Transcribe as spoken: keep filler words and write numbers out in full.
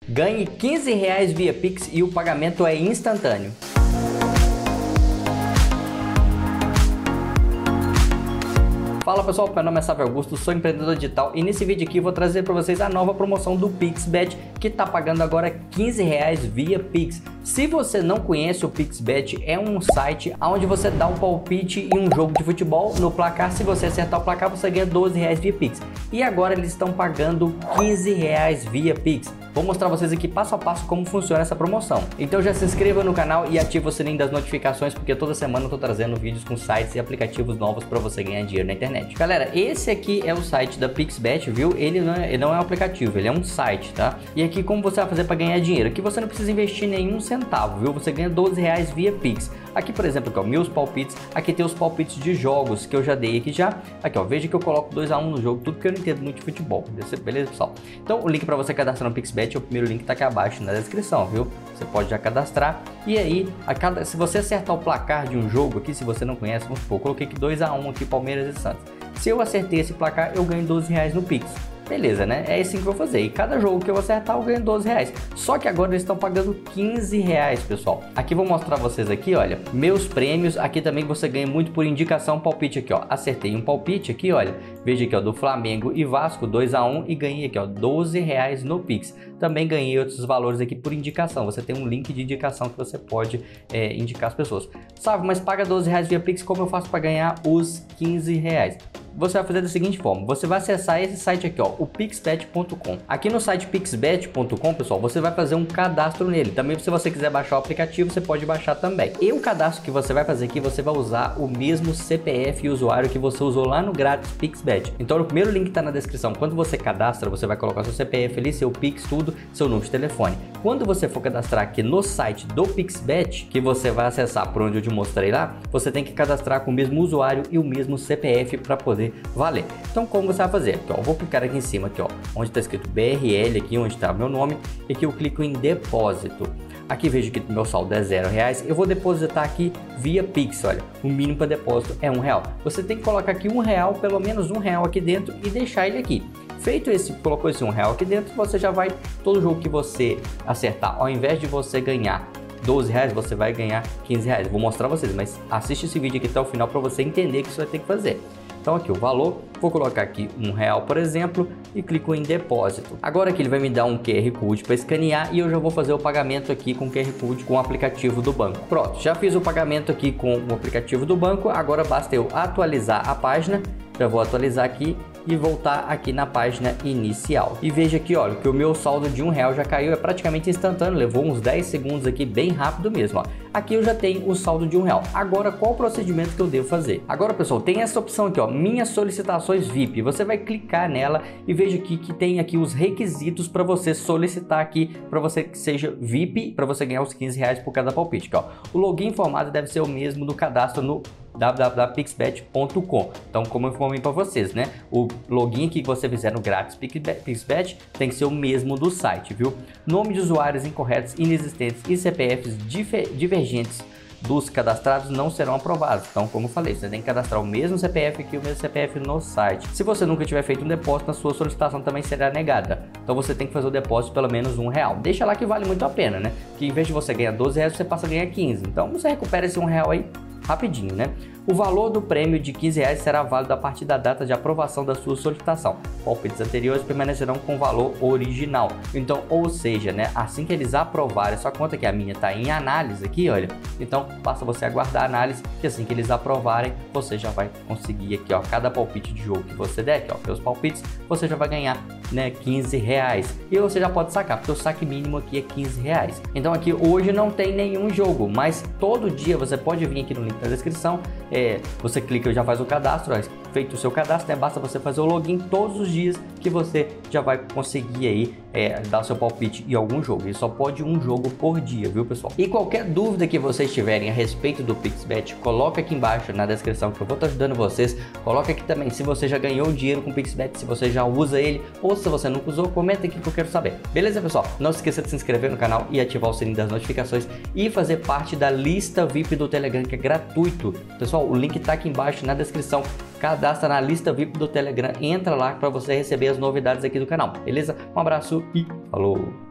Ganhe quinze reais via Pix e o pagamento é instantâneo. Fala pessoal, meu nome é Sávio Augusto, sou empreendedor digital e nesse vídeo aqui eu vou trazer para vocês a nova promoção do PixBet, que está pagando agora quinze reais via Pix. Se você não conhece o PixBet, é um site onde você dá um palpite em um jogo de futebol no placar. Se você acertar o placar, você ganha doze reais via Pix. E agora eles estão pagando quinze reais via Pix. Vou mostrar pra vocês aqui passo a passo como funciona essa promoção. Então já se inscreva no canal e ative o sininho das notificações, porque toda semana eu tô trazendo vídeos com sites e aplicativos novos para você ganhar dinheiro na internet. Galera, esse aqui é o site da PixBet, viu? Ele não é, ele não é um aplicativo, ele é um site, tá? E aqui como você vai fazer para ganhar dinheiro? Aqui você não precisa investir nenhum centavo, viu? Você ganha doze reais via Pix. Aqui, por exemplo, aqui, ó, meus palpites. Aqui tem os palpites de jogos que eu já dei aqui já. Aqui, ó, veja que eu coloco dois a um no jogo, tudo que eu não entendo muito de futebol. Beleza, pessoal? Então, o link para você cadastrar no PixBet, o primeiro link tá aqui abaixo na descrição, viu? Você pode já cadastrar. E aí, a cada, se você acertar o placar de um jogo aqui, se você não conhece, vamos supor, eu coloquei aqui dois a um aqui, Palmeiras e Santos. Se eu acertei esse placar, eu ganho doze reais no Pix. Beleza, né? É assim que eu vou fazer. E cada jogo que eu acertar, eu ganho doze reais. Só que agora eles estão pagando quinze reais, pessoal. Aqui vou mostrar vocês aqui, olha, meus prêmios. Aqui também você ganha muito por indicação, palpite aqui, ó. Acertei um palpite aqui, olha. Veja aqui, ó, do Flamengo e Vasco, dois a um, e ganhei aqui, ó, doze reais no Pix. Também ganhei outros valores aqui por indicação. Você tem um link de indicação que você pode é, indicar as pessoas. Sabe, mas paga doze reais via Pix, como eu faço para ganhar os quinze reais? Você vai fazer da seguinte forma, você vai acessar esse site aqui, ó, o pixbet ponto com. Aqui no site pixbet ponto com, pessoal, você vai fazer um cadastro nele. Também, se você quiser baixar o aplicativo, você pode baixar também. E o cadastro que você vai fazer aqui, você vai usar o mesmo C P F e usuário que você usou lá no grátis PixBet. Então, o primeiro link tá na descrição. Quando você cadastra, você vai colocar seu C P F ali, seu Pix, tudo, seu número de telefone. Quando você for cadastrar aqui no site do PixBet, que você vai acessar por onde eu te mostrei lá, você tem que cadastrar com o mesmo usuário e o mesmo C P F para poder valer. Então, como você vai fazer? Aqui, ó, eu vou clicar aqui em cima, aqui, ó, onde está escrito B R L, aqui onde está meu nome, e aqui eu clico em depósito. Aqui vejo que meu saldo é zero reais. Eu vou depositar aqui via Pix. Olha, o mínimo para depósito é um real. Você tem que colocar aqui um real, pelo menos um real aqui dentro e deixar ele aqui. Feito esse, colocou esse um real aqui dentro, você já vai, todo jogo que você acertar, ao invés de você ganhar doze reais, você vai ganhar quinze reais. Vou mostrar vocês, mas assiste esse vídeo aqui até o final para você entender o que você vai ter que fazer. Então aqui o valor, vou colocar aqui um real, por exemplo, e clico em depósito. Agora aqui ele vai me dar um Q R Code para escanear e eu já vou fazer o pagamento aqui com o Q R Code com o aplicativo do banco. Pronto, já fiz o pagamento aqui com o aplicativo do banco, agora basta eu atualizar a página. Já vou atualizar aqui e voltar aqui na página inicial. E veja aqui, olha, que o meu saldo de um real já caiu, é praticamente instantâneo, levou uns dez segundos aqui, bem rápido mesmo, ó. Aqui eu já tenho o saldo de um real. Agora, qual o procedimento que eu devo fazer? Agora, pessoal, tem essa opção aqui, ó, minhas solicitações V I P. Você vai clicar nela e veja aqui que tem aqui os requisitos para você solicitar aqui, para você que seja V I P, para você ganhar os quinze reais por cada palpite, aqui, ó. O login informado deve ser o mesmo do cadastro no w w w ponto pixbet ponto com. Então, como eu informei para vocês, né? O login aqui que você fizer no grátis PixBet tem que ser o mesmo do site, viu? Nome de usuários incorretos, inexistentes e C P Fs divergentes dos cadastrados não serão aprovados. Então, como eu falei, você tem que cadastrar o mesmo C P F aqui, o mesmo C P F no site. Se você nunca tiver feito um depósito, a sua solicitação também será negada. Então, você tem que fazer o depósito pelo menos um real. Deixa lá que vale muito a pena, né? Que em vez de você ganhar doze reais, você passa a ganhar quinze. Então, você recupera esse um real aí rapidinho, né? O valor do prêmio de quinze reais será válido a partir da data de aprovação da sua solicitação. Palpites anteriores permanecerão com o valor original. Então, ou seja, né, assim que eles aprovarem sua conta, que a minha está em análise aqui, olha, então basta você aguardar a análise, que assim que eles aprovarem, você já vai conseguir aqui, ó, cada palpite de jogo que você der, aqui, ó, pelos palpites, você já vai ganhar, né, quinze reais. E você já pode sacar, porque o saque mínimo aqui é quinze reais. Então aqui hoje não tem nenhum jogo, mas todo dia você pode vir aqui no link da descrição. É, você clica e já faz o cadastro, ó, feito o seu cadastro, né, basta você fazer o login todos os dias que você já vai conseguir aí é, dar seu palpite em algum jogo. Ele só pode um jogo por dia, viu, pessoal? E qualquer dúvida que vocês tiverem a respeito do PixBet, coloca aqui embaixo na descrição que eu vou estar ajudando vocês. Coloca aqui também se você já ganhou dinheiro com o PixBet, se você já usa ele ou se você nunca usou, comenta aqui que eu quero saber. Beleza, pessoal? Não se esqueça de se inscrever no canal e ativar o sininho das notificações e fazer parte da lista V I P do Telegram, que é gratuito. Pessoal, o link tá aqui embaixo na descrição. Cadastra na lista V I P do Telegram, entra lá para você receber as novidades aqui do canal, beleza? Um abraço e falou!